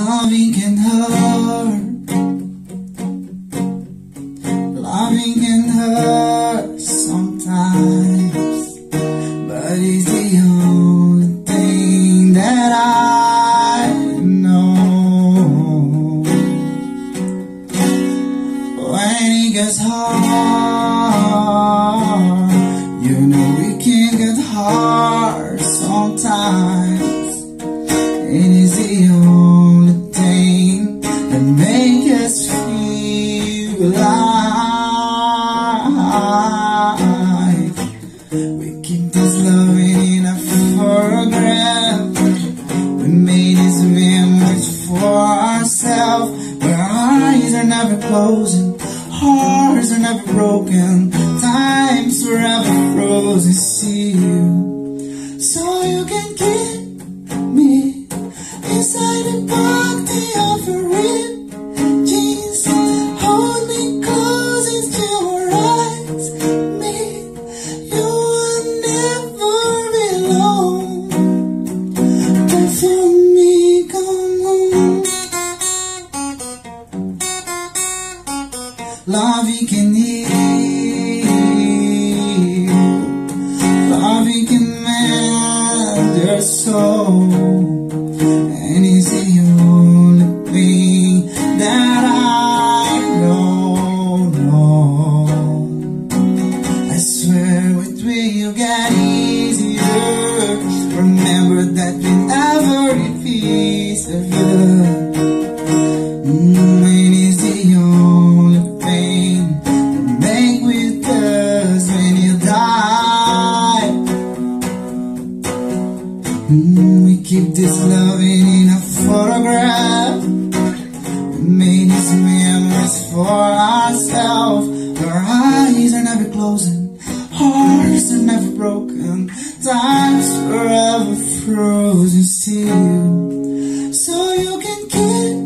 Loving can hurt. Loving can hurt sometimes, but it's the only thing that I know. When it gets hard, you know it can get hard sometimes. It is the only thing that makes us feel alive. We keep this loving in a photograph. We made these memories for ourselves, where our eyes are never closing, hearts are never broken, time's forever frozen. See you, so you can get me inside the body of your ripped jeans. Hold me close into your eyes. Me, you will never be alone. But for me, come on. Loving can heal. Loving can mend your soul. And it's the only thing that I know. I swear with me you get easier. Remember that we never repeat of you. And it's the only thing that make with us when you die. We keep this loving in a photograph. We made these memories for ourselves. Our eyes are never closing, hearts are never broken, time's forever frozen. See you, so you can get